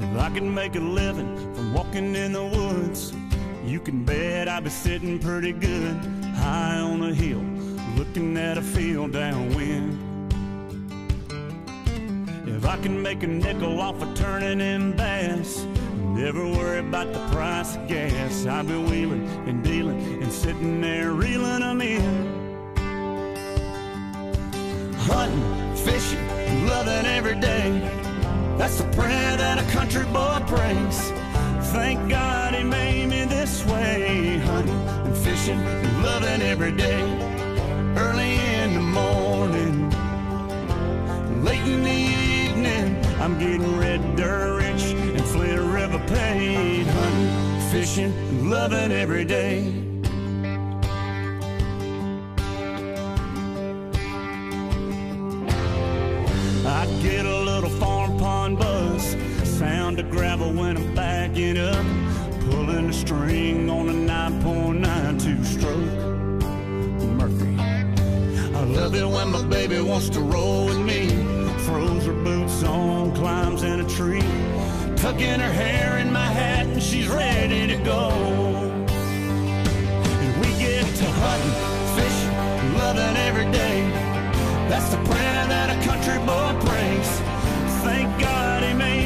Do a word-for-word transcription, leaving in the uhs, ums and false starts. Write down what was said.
If I could make a living from walking in the woods, you can bet I'd be sitting pretty good high on a hill, looking at a field downwind. If I can make a nickel off of turning in bass, never worry about the price of gas, I'd be wheeling and dealing and sitting there reeling them in. Hunting, fishing, loving every day, that's the prayer that a country boy prays. Thank God he made me this way. Hunting and fishing and loving every day. Early in the morning, late in the evening, I'm getting red dirt rich and Flint River paid. Hunting, fishing and loving every day. I get a little farm pond buzz, sound of gravel when I'm backing up, pulling a string on a nine point nine two stroke Murphy. I love it when my baby wants to roll with me, throws her boots on, climbs in a tree, tucking her hair in my hat and she's ready to go. And we get to hunting, fishing, loving every day, that's the prayer that a country boy prays. Thank God he made